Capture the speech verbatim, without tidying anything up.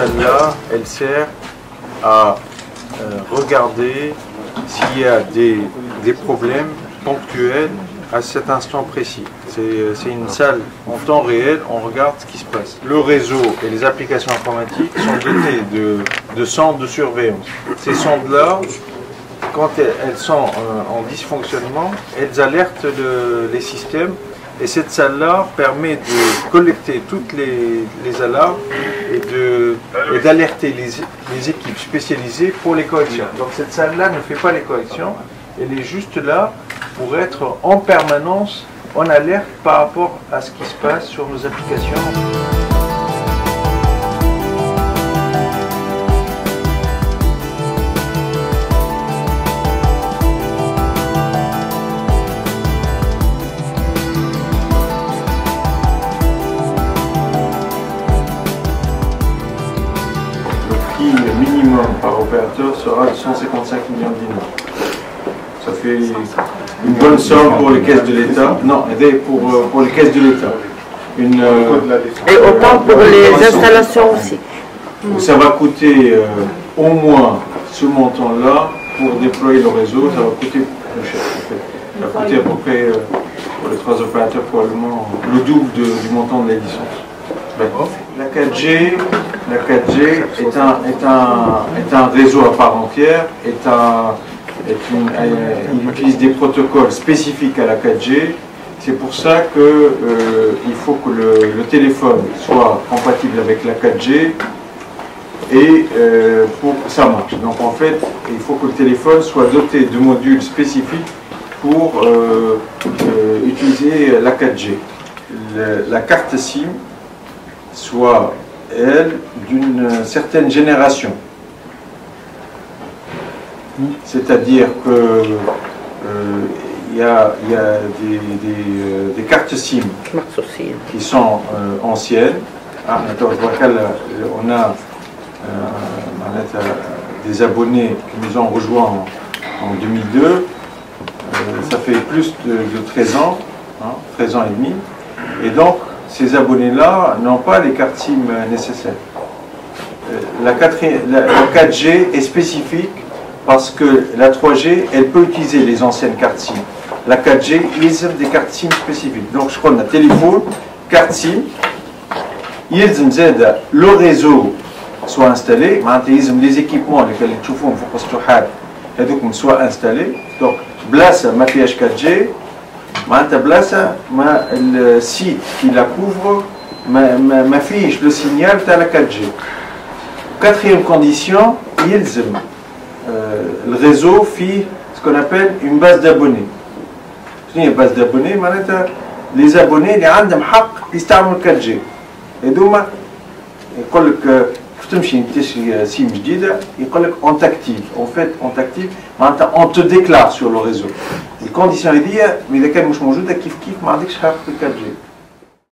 salle-là, elle sert à euh, regarder s'il y a des, des problèmes ponctuels à cet instant précis. C'est une salle en temps réel, on regarde ce qui se passe. Le réseau et les applications informatiques sont dotés de, de sondes de surveillance. Ces sondes-là, quand elles, elles sont euh, en dysfonctionnement, elles alertent le, les systèmes. Et cette salle-là permet de collecter toutes les, les alarmes et d'alerter les, les équipes spécialisées pour les corrections. Donc cette salle-là ne fait pas les corrections, elle est juste là pour être en permanence en alerte par rapport à ce qui se passe sur nos applications. Le minimum par opérateur sera de cent cinquante-cinq millions de dinars. Ça fait une bonne somme pour les caisses de l'État. Non, pour, pour les caisses de l'État. Une, Et autant pour les installations aussi. Ça va coûter euh, au moins ce montant-là pour déployer le réseau. Ça va coûter plus cher. En fait. Ça va coûter à peu près euh, pour les trois opérateurs probablement le double de, du montant des licences. La quatre G, la quatre G est un, est un, est un réseau à part entière, est un, est une, il utilise des protocoles spécifiques à la quatre G. C'est pour ça qu'il euh, faut que le, le téléphone soit compatible avec la quatre G et euh, pour que ça marche. Donc en fait, il faut que le téléphone soit doté de modules spécifiques pour euh, euh, utiliser la quatre G. Le, la carte SIM soit, elle, d'une certaine génération. C'est-à-dire que euh, il y a, y a des, des, euh, des cartes SIM qui sont euh, anciennes. Ah, on a euh, des abonnés qui nous ont rejoints en, en deux mille deux. Euh, ça fait plus de, de treize ans, hein, treize ans et demi. Et donc, ces abonnés-là n'ont pas les cartes SIM nécessaires. La, quatre, la, la quatre G est spécifique parce que la trois G, elle peut utiliser les anciennes cartes SIM. La quatre G, ils ont des cartes SIM spécifiques. Donc je crois qu'on a téléphone, carte SIM, ils ont le réseau soit installé, les équipements lesquels ils soient installés. Donc, place ma P H quatre G, le site qui la couvre m'affiche le signal de la quatre G. Quatrième condition, il euh, le réseau fait ce qu'on appelle une base d'abonnés. Une base d'abonnés, les abonnés qui ont le droit d'utiliser quatre G. Et donc, il dit que quand tu as un SIM جديد, il dit qu'on t'active. En fait, on t'active, on te déclare sur le réseau. Les conditions, il dit, mais il n'y a pas de chose, كيف كيف ما عندكش حق في quatre G.